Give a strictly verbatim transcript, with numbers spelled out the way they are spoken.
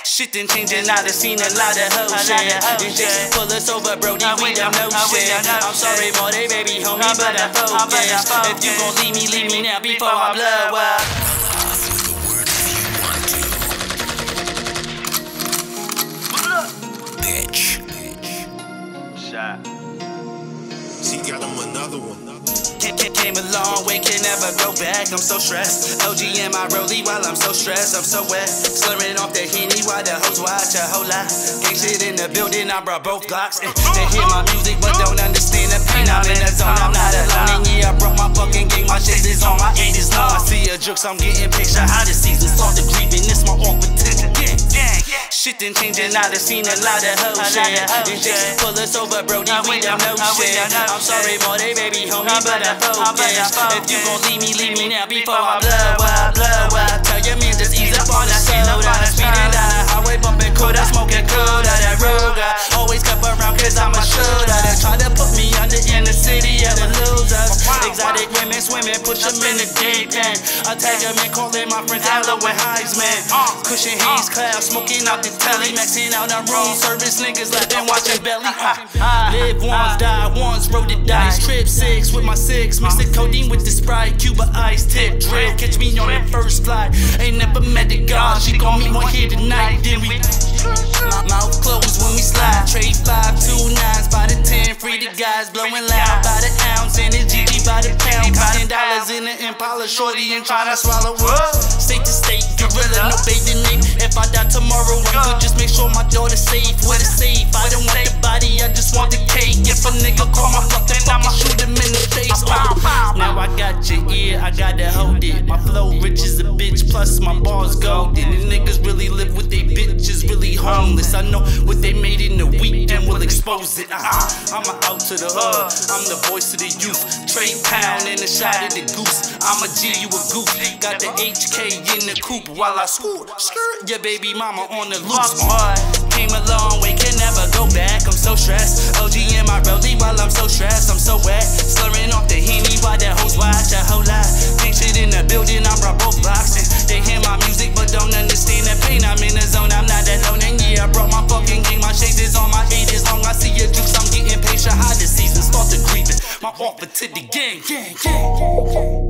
Shit done changing, I done seen a lot of hoes shit. Injections pull us over, Brody, we don't know shit. I'm sorry, more they baby homie, but I focus. If you gon' leave me, leave me now before I blow up. Bitch. Shot. She got him another one. Came a long way, can never go back. I'm so stressed. O G in my rollie while I'm so stressed. I'm so wet. Slurring off the Henny while the hoes watch a whole lot. Gang shit in the building, I brought both Glocks. And they hear my music but don't understand the pain. I'm in the zone, I'm not alone. And yeah, I brought my fucking gang. My shit is on, my eight is long. I see a jokes, I'm getting picture how the season start to grieving. This my off potential. Yeah, yeah, yeah. Shit done changing, I done seen a lot of hoes shit. Injections pull us over, Brody, we don't know shit. I'm sorry, more they baby homie, but I focus. If you gon' leave me, leave me now before I blow up, blow up. Tell your man just ease up on the soda. Speeding down the highway, bumping coda, smoking coda. That Ruger, always kept around cause I'm a shooter. They try to put me under in the city of the losers. Exotic women swimming, push them in the deep end. I tag them and calling my friends Allo and Heisman. Cushion Hayes cloud, smoking out the telly. Maxing out on room service, niggas like them watching belly. Uh. Live once, die once, roll the dice. Trip six with my six, mix the codeine with the Sprite. Cuba ice, tip drill, catch me on that first flight. Ain't never met the God, she gon' meet one here tonight. Then we my mouth closed when we slide. Trade five, two nines by the ten. Free the guys blowing loud by the ounce. And it's G G by the pound. Counting dollars in the Impala, shorty and tryna swallow up. State to state, gorilla, no baby name. If I die tomorrow, I'm good, just make sure my daughter's safe. With a safe, I don't want the body, I just want the cake. If a nigga call my bluff, then I'ma shoot him in the face. Oh. Now I got your ear, I gotta hold it. My flow rich as a bitch, plus my bars golden. And niggas really live with they bitches, really homeless. I know what they made in the week, then we'll expose it. Uh, I'm a out to the hood, I'm the voice of the youth. Trade pound and a shot of the goose. I'm a G, you a goof. Got the H K in the coupe while I scoot. Skirt your baby mama on the loose. Uh, came a long way, can never go back. I'm so stressed. O G in my rollie while I'm so stressed. I'm so wet. Slurring off the Henny while the hoes watch a whole lot. Ain't shit in the building, I brought both blocks. And they hear my music but don't understand the pain. I'm in the zone, I'm not alone. And yeah, I brought my fucking gang. My shades is on, my eight is long. I see your juice, I'm getting patient. How the season start to grieving. My offer to the gang, gang, gang, gang, gang.